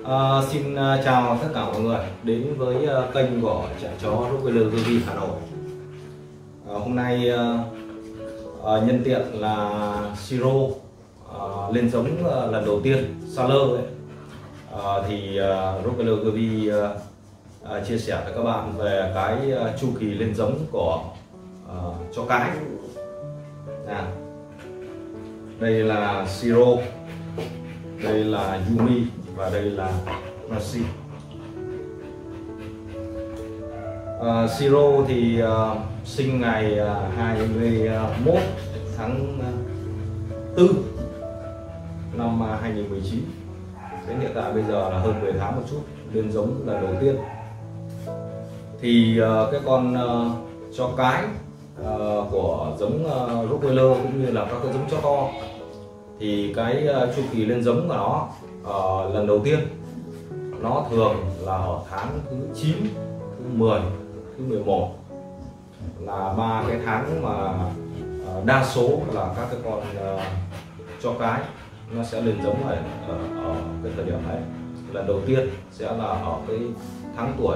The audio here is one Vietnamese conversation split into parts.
Chào tất cả mọi người đến với kênh của trại chó Rottweiler Gervin Hà Nội. Hôm nay nhân tiện là Siro lên giống lần đầu tiên Saler ấy, thì Rottweiler Gervin chia sẻ với các bạn về cái chu kỳ lên giống của chó cái. Đây là Siro, đây là Yumi và đây là Mercy. Siro thì sinh ngày 21 tháng 4 năm 2019. Đến hiện tại bây giờ là hơn 10 tháng một chút, lên giống lần đầu tiên. Thì cái con chó cái của giống Rottweiler cũng như là các cái giống chó to thì cái chu kỳ lên giống của nó lần đầu tiên nó thường là ở tháng thứ 9, thứ 10, thứ 11 là ba cái tháng mà đa số là các cái con chó cái nó sẽ lên giống ở cái thời điểm đấy. Lần đầu tiên sẽ là ở cái tháng tuổi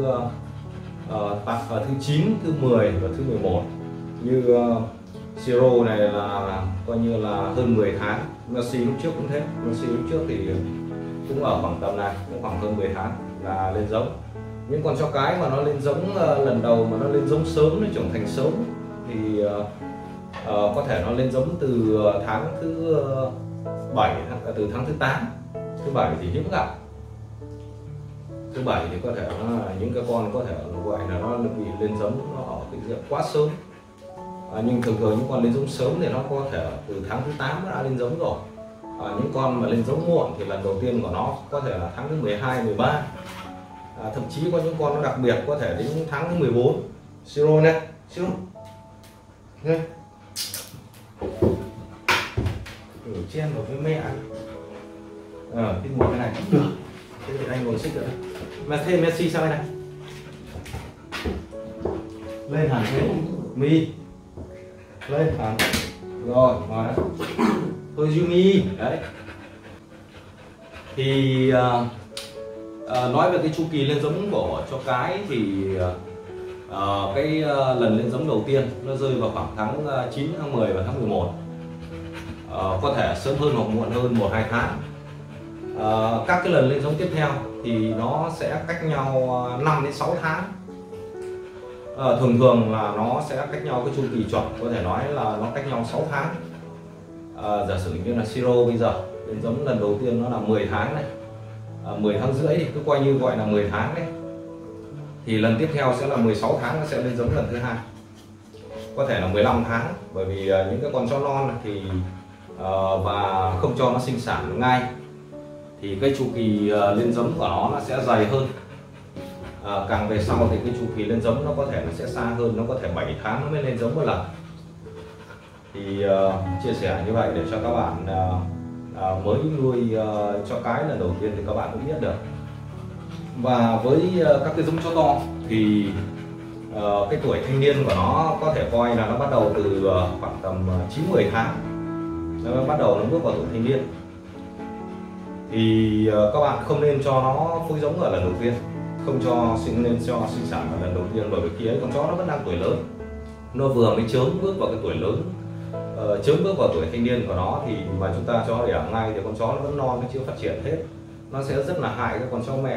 thứ 9, thứ 10 và thứ 11. Như Siro này là coi như là hơn 10 tháng. Mercy lúc trước cũng thế, Mercy lúc trước thì cũng ở khoảng tầm này, cũng khoảng hơn 10 tháng là lên giống. Những con chó cái mà nó lên giống lần đầu mà nó lên giống sớm, nó trưởng thành sớm thì có thể nó lên giống từ tháng thứ 7, từ tháng thứ 8. Thứ 7 thì hiếm gặp. Thứ 7 thì có thể là những cái con có thể gọi là nó bị lên giống nó ở cái diện quá sớm. Nhưng thường những con lên giống sớm thì nó có thể từ tháng thứ 8 đã lên giống rồi. Những con mà lên giống muộn thì lần đầu tiên của nó có thể là tháng thứ 12, 13. Thậm chí có những con nó đặc biệt có thể đến tháng thứ 14. Siro này, Siro đây. Chen vào với mẹ. Cái ngồi cái này cũng được. Thế thì anh ngồi xích ở đây. Mà thêm Messi sang đây này. Lên hẳn thế. Mi. Lên hẳn. Rồi, ngồi đấy. Thôi Yumi. Đấy. Thì nói về cái chu kỳ lên giống của chó cái thì cái lần lên giống đầu tiên nó rơi vào khoảng tháng 9, tháng 10 và tháng 11. Có thể sớm hơn hoặc muộn hơn 1-2 tháng. Các cái lần lên giống tiếp theo thì nó sẽ cách nhau 5 đến 6 tháng. Thường là nó sẽ cách nhau cái chu kỳ chuẩn, có thể nói là nó cách nhau 6 tháng. Giả sử như là Siro bây giờ lên giống lần đầu tiên nó là 10 tháng này, 10 tháng rưỡi thì cứ coi như gọi là 10 tháng đấy. Thì lần tiếp theo sẽ là 16 tháng nó sẽ lên giống lần thứ hai, có thể là 15 tháng, bởi vì những cái con chó non thì và không cho nó sinh sản ngay thì cái chu kỳ lên giống của nó sẽ dày hơn. Càng về sau thì cái chu kỳ lên giống nó có thể nó sẽ xa hơn, nó có thể 7 tháng nó mới lên giống một lần. Thì chia sẻ như vậy để cho các bạn mới nuôi chó cái lần đầu tiên thì các bạn cũng biết được. Và với các cái giống chó to thì cái tuổi thanh niên của nó có thể coi là nó bắt đầu từ khoảng tầm 9-10 tháng nó bắt đầu nó bước vào tuổi thanh niên. Thì các bạn không nên cho nó phối giống ở lần đầu tiên, không nên cho sinh sản ở lần đầu tiên, bởi vì khi ấy con chó nó vẫn đang tuổi lớn, nó vừa mới chớm bước vào cái tuổi lớn, chớm bước vào tuổi thanh niên của nó thì mà chúng ta cho nó đẻ ngay thì con chó nó vẫn non, nó chưa phát triển hết, nó sẽ rất là hại các con chó mẹ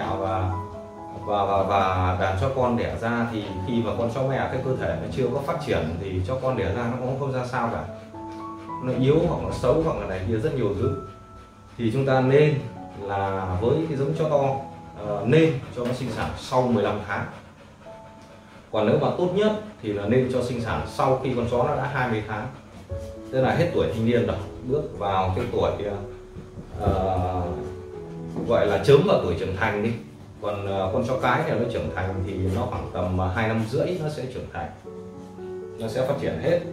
và đàn chó con đẻ ra thì khi mà con chó mẹ cái cơ thể nó chưa có phát triển thì cho con đẻ ra nó cũng không ra sao cả, nó yếu hoặc nó xấu hoặc là này kia rất nhiều thứ. Thì chúng ta nên là với cái giống chó to nên cho nó sinh sản sau 15 tháng. Còn nếu mà tốt nhất thì là nên cho sinh sản sau khi con chó nó đã 20 tháng, tức là hết tuổi thanh niên rồi, bước vào cái tuổi gọi là chớm vào tuổi trưởng thành đi. Còn con chó cái này nó trưởng thành thì nó khoảng tầm 2 năm rưỡi nó sẽ trưởng thành, nó sẽ phát triển hết.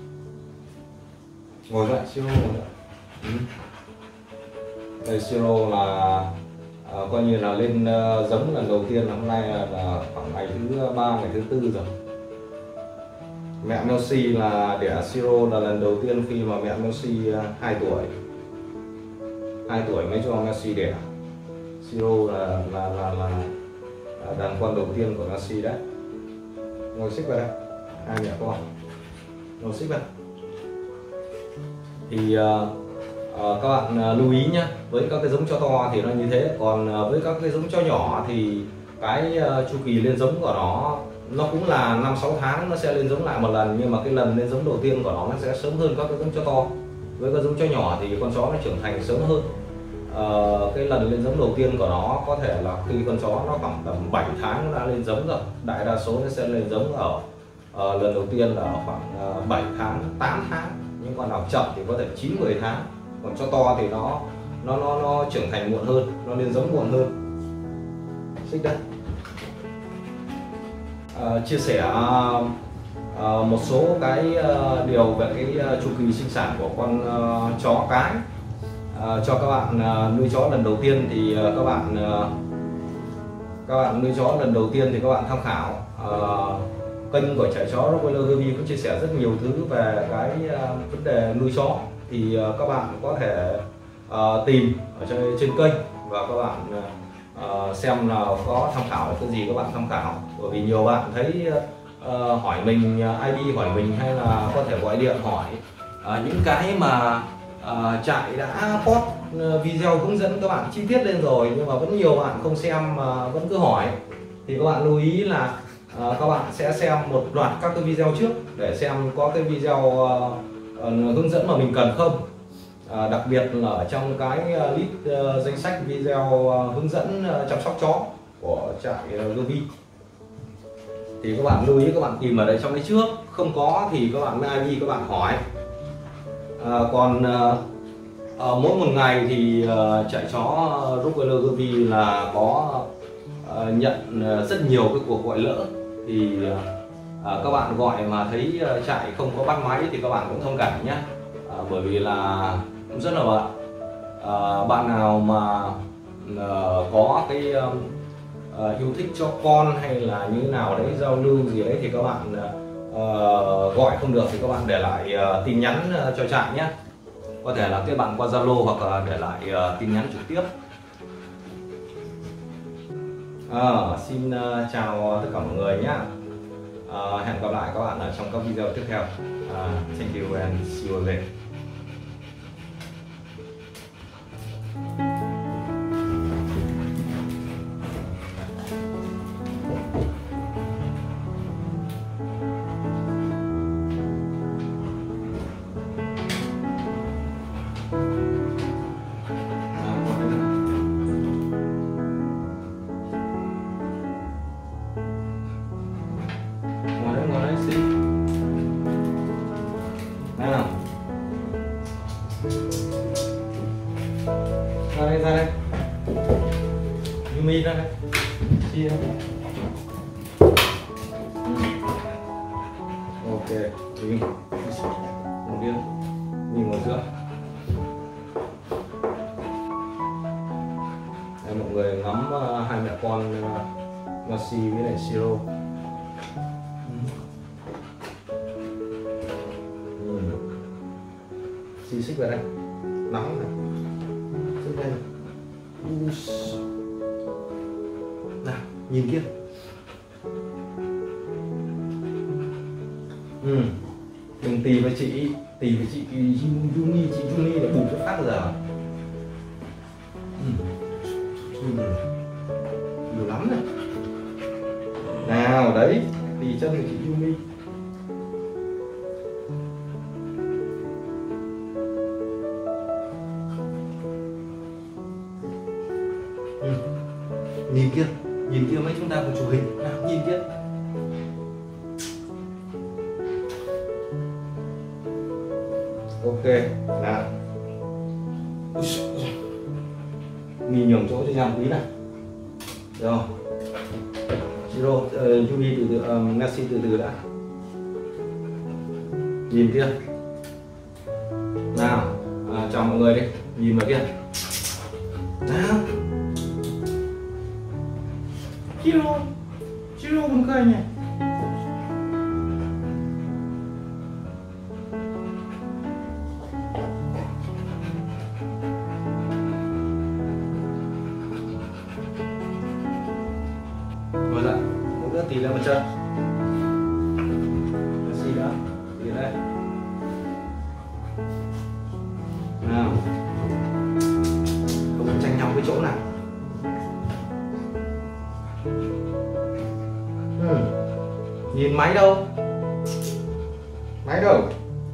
Ngồi dậy Siro, ngồi dậy. Đây Siro là coi như là lên giống lần đầu tiên là hôm nay là khoảng ngày thứ 3, ngày thứ 4 rồi. Mẹ Mercy là đẻ Siro là lần đầu tiên khi mà mẹ Mercy 2 tuổi. 2 tuổi mới cho Mercy đẻ. Shiro là đàn con đầu tiên của Nashi đấy. Ngồi xích vào đây, hai mẹ con ngồi xích vào. Thì các bạn lưu ý nhé, với các cái giống chó to thì nó như thế, còn với các cái giống chó nhỏ thì cái chu kỳ lên giống của nó cũng là 5-6 tháng nó sẽ lên giống lại một lần, nhưng mà cái lần lên giống đầu tiên của nó sẽ sớm hơn các cái giống chó to. Với các giống chó nhỏ thì con chó nó trưởng thành sớm hơn. Cái lần lên giống đầu tiên của nó có thể là khi con chó nó khoảng tầm 7 tháng nó đã lên giống rồi. Đại đa số nó sẽ lên giống ở lần đầu tiên là khoảng 7 tháng, 8 tháng, nhưng con nào chậm thì có thể 9-10 tháng. Còn chó to thì nó trưởng thành muộn hơn, nó lên giống muộn hơn. Xích đây. Chia sẻ một số cái điều về cái chu kỳ sinh sản của con chó cái cho các bạn nuôi chó lần đầu tiên. Thì các bạn nuôi chó lần đầu tiên thì các bạn tham khảo kênh của Chạy Chó Rottweiler Derby cũng chia sẻ rất nhiều thứ về cái vấn đề nuôi chó. Thì các bạn có thể tìm ở trên kênh và các bạn xem là có tham khảo cái gì các bạn tham khảo. Bởi vì nhiều bạn thấy hỏi mình ID, hỏi mình hay là có thể gọi điện hỏi những cái mà Chạy đã post video hướng dẫn các bạn chi tiết lên rồi, nhưng mà vẫn nhiều bạn không xem mà vẫn cứ hỏi. Thì các bạn lưu ý là các bạn sẽ xem một loạt các cái video trước để xem có cái video hướng dẫn mà mình cần không. Đặc biệt là ở trong cái list danh sách video hướng dẫn chăm sóc chó của Chạy Derby thì các bạn lưu ý các bạn tìm ở đây trong đấy trước, không có thì các bạn mới ID các bạn hỏi. Còn mỗi một ngày thì Chạy Chó Rottweiler Derby là có nhận rất nhiều cái cuộc gọi lỡ. Thì các bạn gọi mà thấy Chạy không có bắt máy thì các bạn cũng thông cảm nhé. Bởi vì là cũng rất là bận. Bạn nào mà có cái yêu thích cho con hay là như thế nào đấy, giao lưu gì đấy thì các bạn gọi không được thì các bạn để lại tin nhắn cho Chạy nhé. Có thể là kết bạn qua Zalo hoặc là để lại tin nhắn trực tiếp. Xin chào tất cả mọi người nhé. Hẹn gặp lại các bạn ở trong các video tiếp theo. Thank you and see you again. Ngồi đấy xí. Nào. Ra đây. Yumi ra đây. Chia. Ok, đi. Một điên. Mình ngồi giữa. Đây mọi người ngắm hai mẹ con Nashi với lại Shiro. Xích vào đây, nóng này, xích đây, nào nhìn kia, đừng tì với chị Yumi, chị Yumi để bù cho phát giờ, nhiều lắm này, nào đấy, tì chân của chị Yumi. Nhìn kia mấy chúng ta cùng chụp hình nào, nhìn kia. Ok, nào. Mình nhường chỗ cho nhau tí nào. Rồi. Shiro, Yumi từ từ, Nashi từ từ đã. Nhìn kia. Nào, chào mọi người đi, nhìn vào kia. Nào. Shiro buồn cười nhỉ. tí lên một chân. Xì nữa, tí đây. Nào, không tranh nhau cái chỗ nào. Nhìn máy đâu? Máy đâu?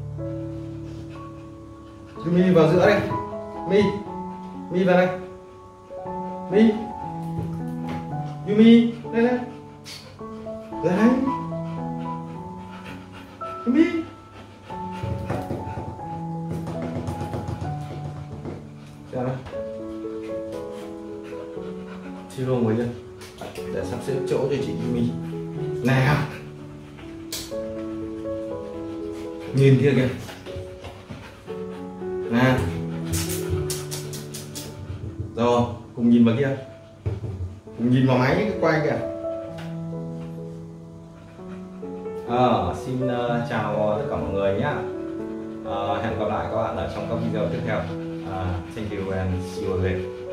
Mi vào giữa đây. Mi vào đây. Mi. Yumi, lên lên. Đấy. Yumi. Xem nào. Chiro ngồi lên. Để sắp xếp chỗ cho chị Yumi. Nào. Nhìn kia kìa. Nào. Rồi, cùng nhìn vào kia. Cùng nhìn vào máy cái quay kìa. Xin chào tất cả mọi người nhé. Hẹn gặp lại các bạn ở trong các video tiếp theo. Thank you and see you again.